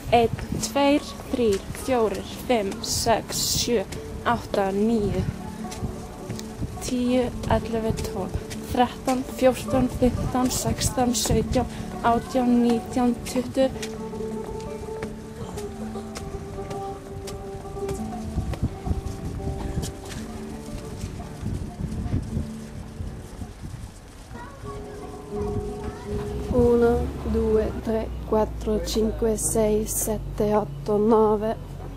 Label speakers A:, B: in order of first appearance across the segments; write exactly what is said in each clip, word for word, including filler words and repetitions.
A: einn, tveir, þrír, fjórir, fimm, sex, sjö, átta, níu, tíu, ellefu, tólf, þrettán, fjórtán, fimmtán, sextán, sautján, átján, nítján, tuttugu.
B: uno, due, tre, quattro, cinque, sei, sette, otto, nove,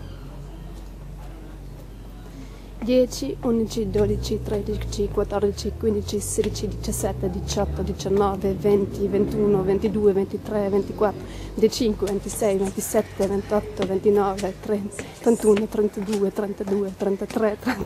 B: dieci, undici, dodici, tredici, quattordici, quindici, sedici, diciassette, diciotto, diciannove, venti, ventuno, ventidue, ventitré, ventiquattro, venticinque, ventisei, ventisette, ventotto, ventinove, trenta, trentuno, trentadue, trentadue, trentatré, trenta.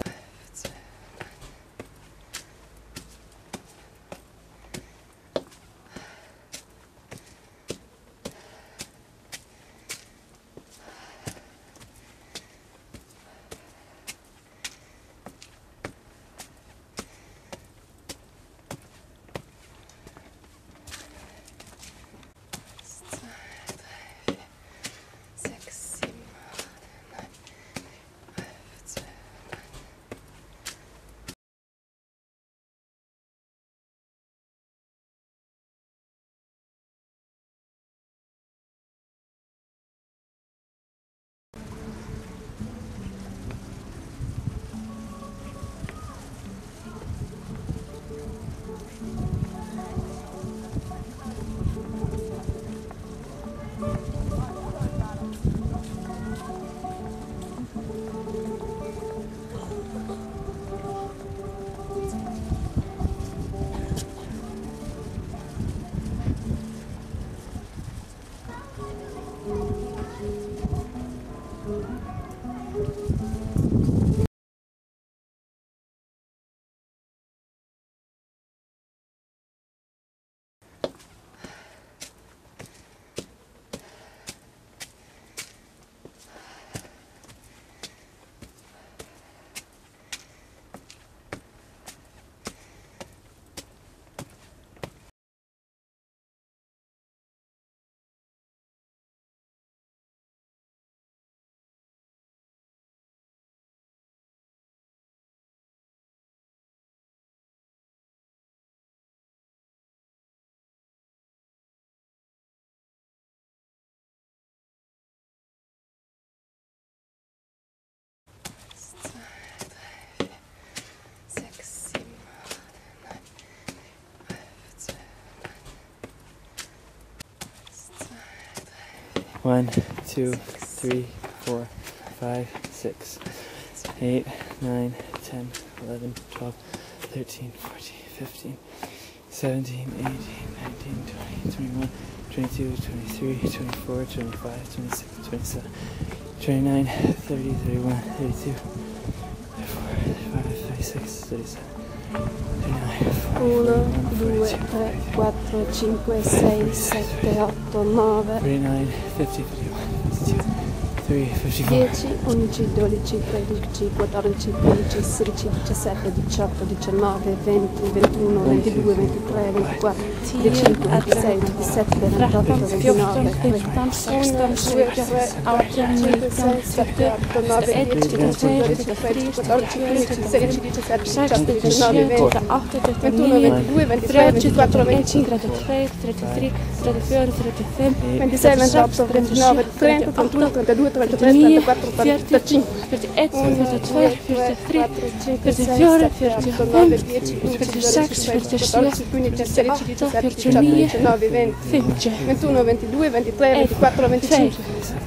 C: One, two, three, four, five, six, eight, nine, ten, eleven, twelve, thirteen, fourteen, fifteen, seventeen, eighteen, nineteen, twenty, twenty-one, twenty-two, twenty-three, twenty-four, twenty-five, twenty-six, twenty-seven, twenty-nine, thirty, thirty-one, thirty-two, thirty-four, thirty-five, thirty-six, thirty-seven, thirty-nine,
B: uno, due, tre, quattro, cinque, sei, sette, otto, nove,
C: forty-nine, fifty, fifty-one, fifty-two, three, fifty-four.
B: dieci, undici, dodici, tredici, quattordici, quindici, sedici, diciassette, diciotto, diciannove, venti, ventuno, ventidue, ventitré, ventiquattro, venticinque, ventisei, ventisette, ventotto, ventinove,
A: fimmtán, sextán, sautján, átján, nítján, tuttugu, eitt, tveir, þrír, quattordici, sedici, diciassette, diciotto, diciannove, venti, otto,
B: ventuno, ventidue, ventitré, ventiquattro, venticinque,
A: trentatré, trentatré, trentaquattro, trentacinque,
B: ventisei, ventotto, ventinove, trenta, trentuno, trentadue, trentatré, trentaquattro, trentacinque,
A: ventiuno, ventitré, ventiquattro, venticinque, ventisei, ventisette, ventisei, ventisette, diciotto, diciannove, venti,
B: ventuno, ventidue, ventitré, ventiquattro, venticinque,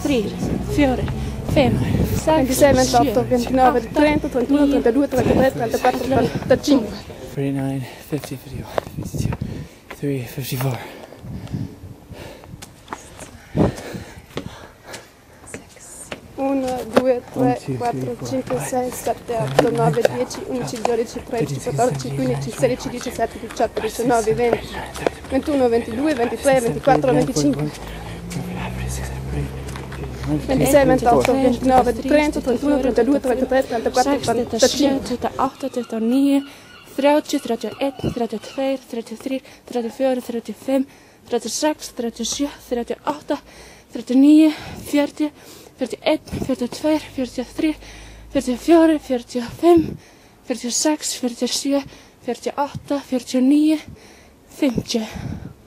B: ventisei, ventotto, ventinove, trenta, trentuno, trentadue, trentatré, trentaquattro, trentacinque,
C: forty-nine, fifty, fifty-one, fifty-two, three, fifty-four.
B: uno, due, tre, quattro, cinque, sei, sette, otto, nove, dieci, undici, dodici, tredici, quattordici, quindici, sedici, diciassette, diciotto, diciannove, venti, ventuno, ventidue, ventitré, ventiquattro, venticinque, ventisei, ventotto, ventinove, trenta, trentuno, trentadue, trentatré, trentaquattro, trentacinque,
A: trentaåtta, trettionio, trettio, trettioett, trettiotvå, trettiotre, trettiofyra, trettiofem, trettiosex, trettiosju, trettioåtta, trettionio, fyrtio, fyrtioett, fyrtiotvå, fyrtiotre, fyrtiofyra, fyrtiofem, fyrtiosex, fyrtiosju, fyrtioåtta, fyrtionio, femtio.